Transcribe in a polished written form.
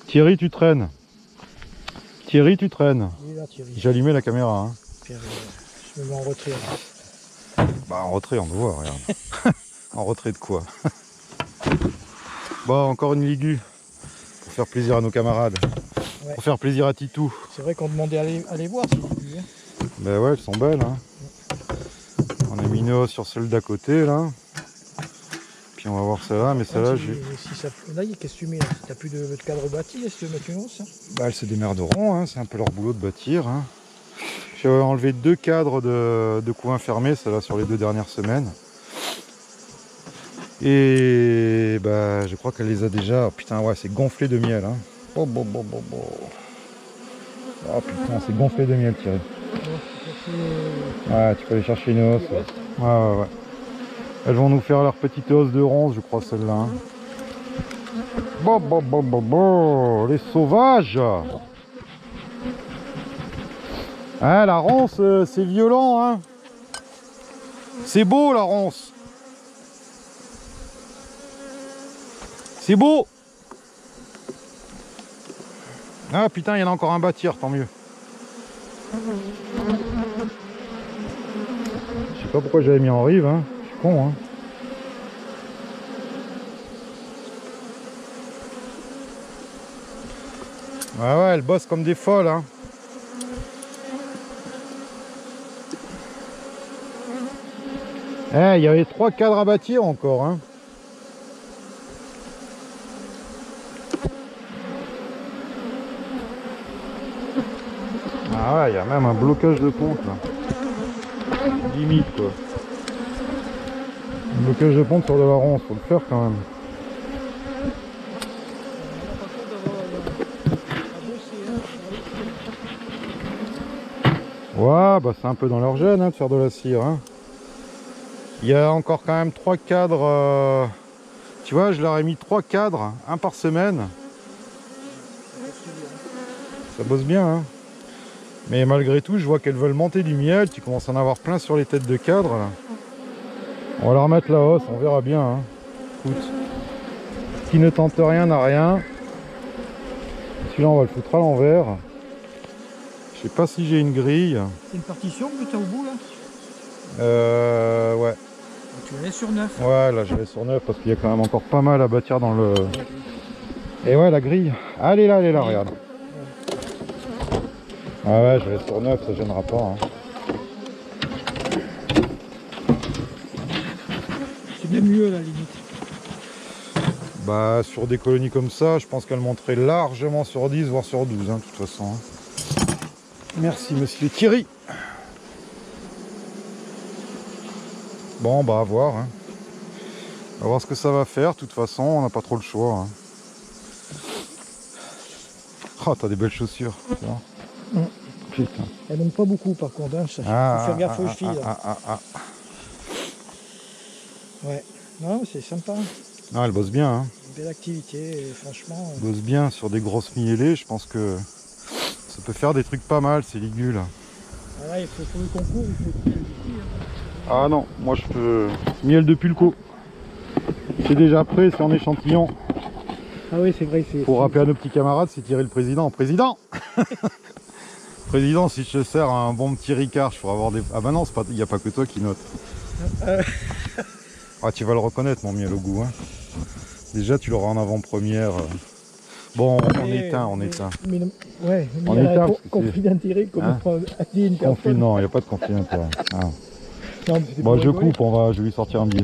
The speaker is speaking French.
Thierry, tu traînes. Thierry, tu traînes. Là, Thierry. J'ai allumé la caméra. Hein. Pierre, je me mets en retrait. Bah en retrait, on le voit, regarde. En retrait de quoi? Bon, encore une ligue. Pour faire plaisir à nos camarades. Ouais. Pour faire plaisir à Titou. C'est vrai qu'on demandait à les voir ces ligues. Hein. Ben ouais, elles sont belles. Hein. On a mis une hausse sur celle d'à côté là. Puis on va voir celle-là, mais celle-là j'ai. Si ça... Là, qu'est-ce que tu mets? Si t'as plus de cadre bâti, est-ce que tu veux mettre une hausse? Bah elles se démerderont, hein. C'est un peu leur boulot de bâtir. Hein. J'ai enlevé 2 cadres de couvain fermé, celle-là sur les 2 dernières semaines. Et bah je crois qu'elle les a déjà. Oh, putain ouais, c'est gonflé de miel. Hein. Oh, bon. Oh putain, c'est gonflé de miel, Thierry. Ouais, tu peux aller chercher une hausse. Ouais. Elles vont nous faire leur petite hausse de ronce, je crois, celle-là. Hein. Bon, les sauvages. Ah, la ronce, c'est violent, hein. C'est beau, la ronce. C'est beau. Ah, putain, il y en a encore un bâtir, tant mieux. Je sais pas pourquoi j'avais mis en rive, hein. Je suis con, hein. Ouais, elle bosse comme des folles, hein. Eh, il y avait 3 cadres à bâtir encore, hein. Ah ouais, il y a même un blocage de pompe, là. Limite, quoi. Un blocage de pompe sur de la ronce, faut le faire quand même. Ouais, bah c'est un peu dans leur gène, hein, de faire de la cire, hein. Il y a encore quand même 3 cadres. Tu vois, je leur ai mis 3 cadres, un par semaine. Ça bosse bien, hein. Mais malgré tout, je vois qu'elles veulent monter du miel. Tu commences à en avoir plein sur les têtes de cadres, là. On va leur mettre la hausse, on verra bien, hein. Écoute, qui ne tente rien n'a rien. Celui-là, on va le foutre à l'envers. Je sais pas si j'ai une grille. C'est une partition que tu as au bout, là? Ouais. Tu la laisses sur 9. Ouais, là, je vais sur 9 parce qu'il y a quand même encore pas mal à bâtir dans le... Et ouais, la grille. Elle est là, regarde. Ah ouais, je vais sur 9, ça gênera pas. Hein. C'est bien mieux, à la limite. Bah, sur des colonies comme ça, je pense qu'elle monterait largement sur 10, voire sur 12, hein, de toute façon. Hein. Merci, monsieur Thierry. Bon, bah, à voir. Hein. On va voir ce que ça va faire. De toute façon, on n'a pas trop le choix. Hein. Oh, t'as des belles chaussures. Putain. Elle monte pas beaucoup, par contre. Hein. Faut faire gaffe aux chevilles. Ouais. Non, c'est sympa. Non, elle bosse bien. Hein. Belle activité, et franchement. Elle bosse bien sur des grosses miellées. Je pense que ça peut faire des trucs pas mal, ces ligules. Ah là, il faut le concours, il faut... Ah non, moi je peux... Miel de pulco. C'est déjà prêt, c'est en échantillon. Ah oui, c'est vrai. Pour rappeler à nos petits camarades, c'est Thierry le président. Président. Président, si je te sers un bon petit Ricard, je pourrais avoir des... Ah bah non, il n'y a pas que toi qui note. Ah, tu vas le reconnaître, mon miel au goût. Hein. Déjà, tu l'auras en avant-première. Bon, on éteint. Ouais, on éteint. Conflit d'intérêt, comme hein a dit une personne. Non, il n'y a pas de conflit d'intérêt. Ah. Non, bon, je coupe, je vais lui sortir un billet.